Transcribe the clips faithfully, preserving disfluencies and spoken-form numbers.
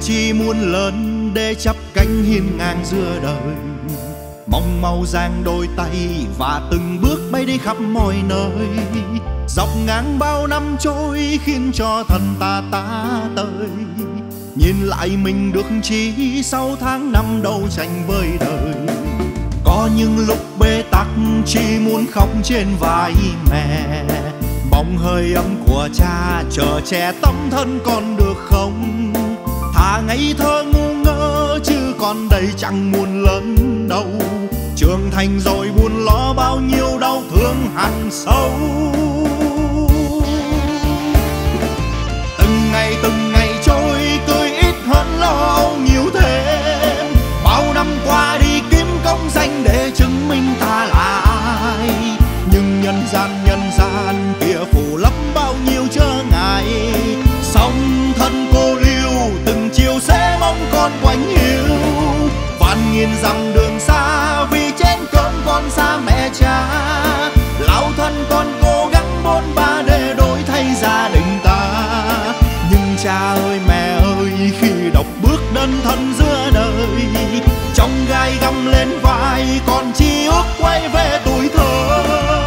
chi muôn lớn để chắp cánh hiên ngang giữa đời. Mong mau giang đôi tay và từng bước bay đi khắp mọi nơi. Dọc ngang bao năm trôi khiến cho thân ta tá tơi. Nhìn lại mình được chi sau tháng năm đấu tranh với đời. Có những lúc bế tắc chỉ muốn khóc trên vai mẹ. Mong hơi ấm của cha chờ che tấm thân con được không. Thà ngây thơ ngu ngơ chứ còn đây chẳng muốn lớn đâu. Trưởng thành rồi buồn lo bao nhiêu đau thương hằn sâu. Từng ngày từng ngày trôi cười ít hơn lo âu nhiều thêm. Bao năm qua đi kiếm công danh để chứng minh ta là ai. Nhưng nhân gian nhân gian kia phủ lấp bao nhiêu chớ ngại. Song thân cô liêu từng chiều sẽ mong con quạnh hiu. Vạn nghìn dặm đường xa vì trên cơm con xa mẹ cha. Lão thân con cố gắng bôn ba để đổi thay gia đình ta. Nhưng cha ơi mẹ ơi khi đọc bước đơn thân giữa đời. Trong gai găm lên vai còn chỉ ước quay về tuổi thơ.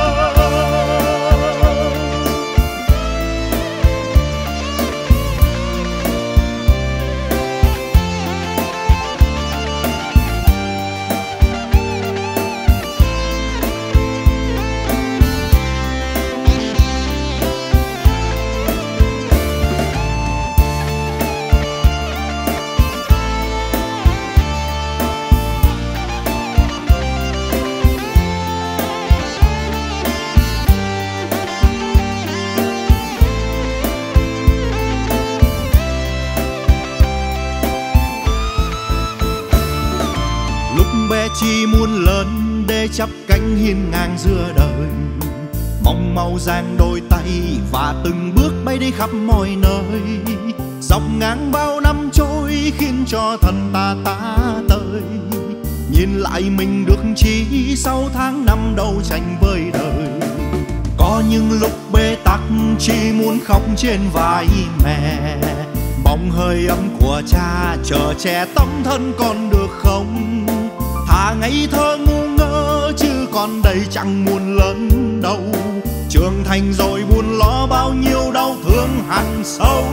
Chi muôn lớn để chắp cánh hiên ngang giữa đời. Mong mau giang đôi tay và từng bước bay đi khắp mọi nơi. Dọc ngang bao năm trôi khiến cho thân ta tá tơi. Nhìn lại mình được chi sau tháng năm đấu tranh với đời. Có những lúc bế tắc chỉ muốn khóc trên vai mẹ. Mong hơi ấm của cha chờ che tấm thân con được không. Thà ngây thơ ngu ngơ chứ còn đây chẳng muốn lớn đâu. Trưởng thành rồi buồn lo bao nhiêu đau thương hằn sâu.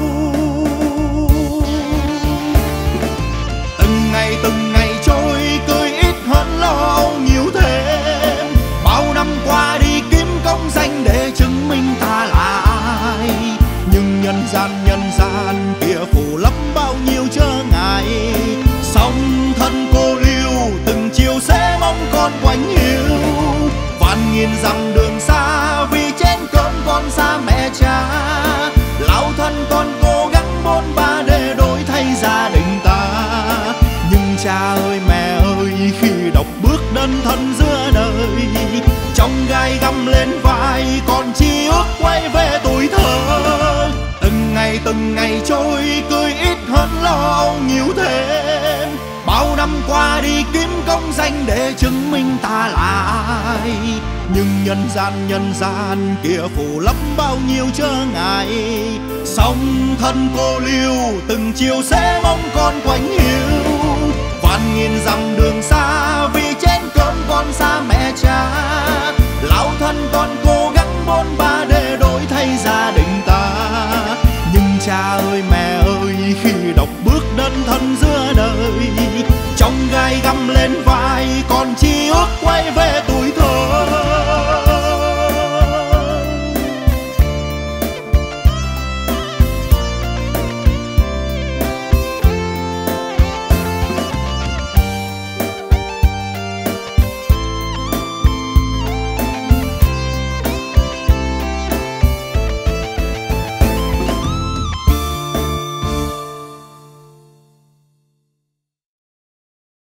Từng ngày từng ngày trôi cười ít hơn lo âu nhiều thêm. Bao năm qua đi kiếm công danh để chứng minh ta là ai. Nhưng nhân gian nhân gian kia phủ lấp bao nhiêu chớ ngại. Song thân cô liêu từng chiều sẽ mong con quạnh hiu. Vạn nghìn dặm đường xa vì trên cơm con xa mẹ cha. Lão thân con cố gắng bôn ba để đổi thay gia đình ta. Nhưng cha ơi mẹ ơi khi đọc bước đơn thân giữa đời. Trong gai găm lên vai còn chỉ ước quay về tuổi thơ. Từng ngày từng ngày trôi cười ít hơn lo âu nhiều thêm. Bao năm qua đi kiếm công danh để chứng minh ta là ai. Nhưng nhân gian nhân gian kia phủ lấp bao nhiêu chớ ngại. Song thân cô liêu từng chiều sẽ mong con quạnh hiu. Vạn nghìn dặm đường xa vì trên cơm con xa mẹ cha. Lão thân con cố gắng bôn ba để đổi thay gia đình ta. Nhưng cha ơi mẹ ơi khi đọc bước đơn thân giữa đời. Trong gai găm lên vai còn chỉ ước quay về